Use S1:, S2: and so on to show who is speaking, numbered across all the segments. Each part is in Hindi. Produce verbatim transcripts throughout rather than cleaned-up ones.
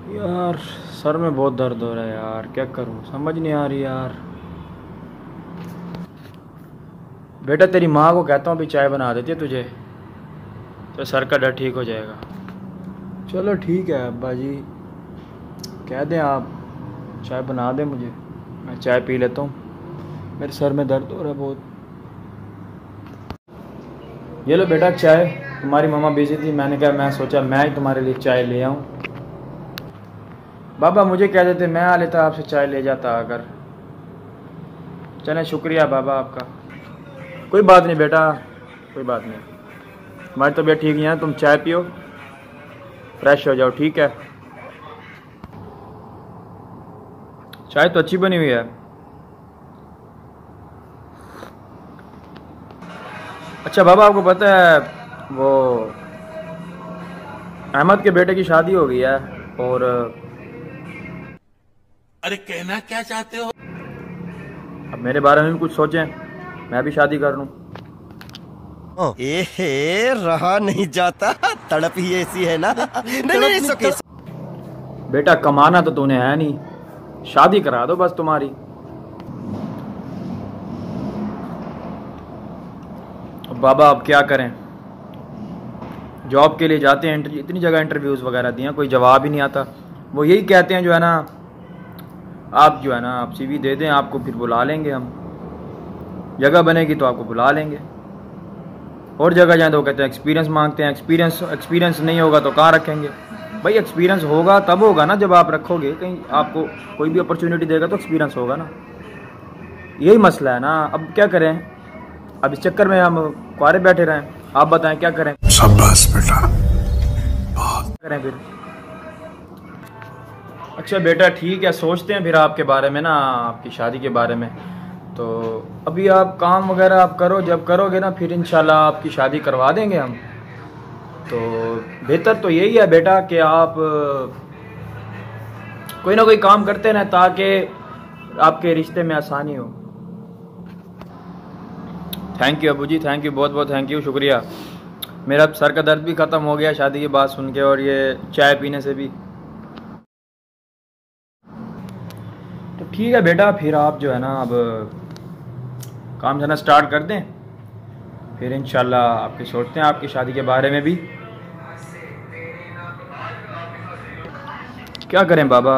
S1: यार सर में बहुत दर्द हो रहा है यार, क्या करूं समझ नहीं आ रही यार। बेटा तेरी माँ को कहता हूँ अभी चाय बना देती है तुझे, तो सर का दर्द ठीक हो जाएगा। चलो ठीक है अब्बा जी, कह दें आप चाय बना दें मुझे, मैं चाय पी लेता हूँ, मेरे सर में दर्द हो रहा है बहुत। ये लो बेटा चाय, तुम्हारी मम्मा बिजी थी, मैंने कहा मैं सोचा मैं ही तुम्हारे लिए चाय ले आऊँ। बाबा मुझे कह देते मैं आ लेता, आपसे चाय ले जाता अगर। चलें शुक्रिया बाबा आपका। कोई बात नहीं बेटा, कोई बात नहीं, तुम्हारी तबीयत ठीक नहीं है, तुम चाय पियो, फ्रेश हो जाओ, ठीक है। चाय तो अच्छी बनी हुई है। अच्छा बाबा आपको पता है वो अहमद के बेटे की शादी हो गई है, और
S2: अरे कहना क्या चाहते हो?
S1: अब मेरे बारे में भी कुछ सोचें, मैं भी शादी कर लूं।
S3: ए रहा नहीं जाता, तड़प ही ऐसी है ना। नहीं नहीं सके।
S1: बेटा कमाना तो तूने है नहीं, शादी करा दो बस तुम्हारी। अब बाबा अब क्या करें, जॉब के लिए जाते हैं, इतनी जगह इंटरव्यूज़ वगैरह दिए, कोई जवाब ही नहीं आता। वो यही कहते हैं जो है ना, आप जो है ना आप सीवी दे दें, आपको फिर बुला लेंगे हम, जगह बनेगी तो आपको बुला लेंगे। और जगह जाए तो वो कहते हैं एक्सपीरियंस मांगते हैं, एक्सपीरियंस एक्सपीरियंस नहीं होगा तो कहाँ रखेंगे भाई। एक्सपीरियंस होगा तब होगा ना जब आप रखोगे, कहीं आपको कोई भी अपॉर्चुनिटी देगा तो एक्सपीरियंस होगा ना, यही मसला है ना। अब क्या करें, अब इस चक्कर में हम कुआरे बैठे रहें, आप बताएं क्या करें।
S2: शाबाश बेटा,
S1: करें फिर। अच्छा बेटा ठीक है, सोचते हैं फिर आपके बारे में ना, आपकी शादी के बारे में। तो अभी आप काम वगैरह आप करो, जब करोगे ना फिर इंशाल्लाह आपकी शादी करवा देंगे हम। तो बेहतर तो यही है बेटा कि आप कोई ना कोई काम करते रहें ताकि आपके रिश्ते में आसानी हो। Thank you Abu ji, thank you, बहुत बहुत थैंक यू, शुक्रिया। मेरा सर का दर्द भी ख़त्म हो गया शादी की बात सुन के, और ये चाय पीने से भी। तो ठीक है बेटा, फिर आप जो है ना अब काम करना स्टार्ट कर दें, फिर इंशाल्लाह आपके सोचते हैं आपकी शादी के बारे में भी। क्या करें बाबा,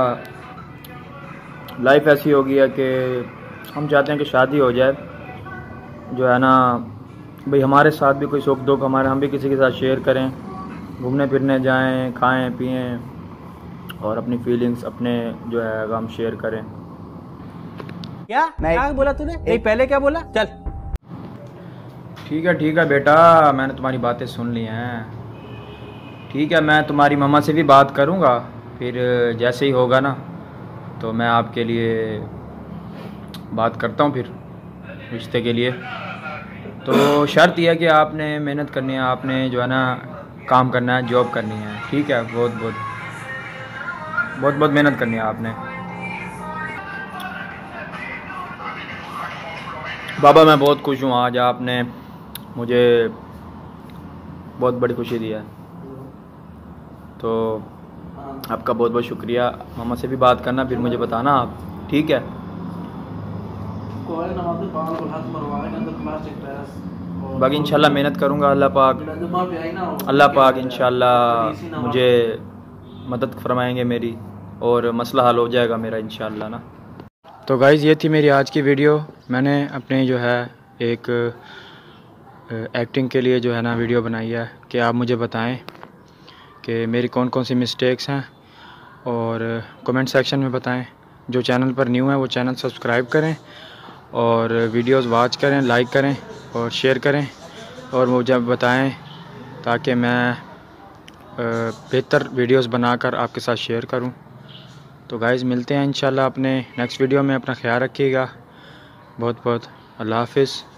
S1: लाइफ ऐसी हो गई है कि हम चाहते हैं कि शादी हो जाए, जो है ना भाई हमारे साथ भी कोई सुख दुख हमारे, हम भी किसी के साथ शेयर करें, घूमने फिरने जाएं, खाएं पिएं, और अपनी फीलिंग्स अपने जो है गम शेयर करें।
S4: क्या क्या बोला तूने? नहीं पहले क्या बोला? चल
S1: ठीक है ठीक है बेटा, मैंने तुम्हारी बातें सुन ली हैं, ठीक है। मैं तुम्हारी मम्मा से भी बात करूँगा, फिर जैसे ही होगा ना तो मैं आपके लिए बात करता हूँ फिर रिश्ते के लिए। तो शर्त यह है कि आपने मेहनत करनी है, आपने जो है ना काम करना है, जॉब करनी है, ठीक है। बहुत बहुत बहुत बहुत मेहनत करनी है आपने। बाबा मैं बहुत खुश हूँ, आज आपने मुझे बहुत बड़ी खुशी दी है, तो आपका बहुत बहुत शुक्रिया। मामा से भी बात करना, फिर मुझे बताना आप, ठीक है। बाकी इंशाल्लाह मेहनत करूँगा, अल्लाह पाक अल्लाह पाक इंशाल्लाह मुझे मदद फरमाएंगे मेरी, और मसला हल हो जाएगा मेरा इंशाल्लाह ना। तो गाइज़ ये थी मेरी आज की वीडियो। मैंने अपने जो है एक एक्टिंग के लिए जो है ना वीडियो बनाई है कि आप मुझे बताएं कि मेरी कौन कौन सी मिस्टेक्स हैं, और कमेंट सेक्शन में बताएं। जो चैनल पर न्यू है वो चैनल सब्सक्राइब करें, और वीडियोस वॉच करें, लाइक करें और शेयर करें, और मुझे बताएं ताकि मैं बेहतर वीडियोस बनाकर आपके साथ शेयर करूं। तो गाइज़ मिलते हैं इंशाल्लाह अपने नेक्स्ट वीडियो में, अपना ख्याल रखिएगा, बहुत बहुत अल्लाह हाफिज़।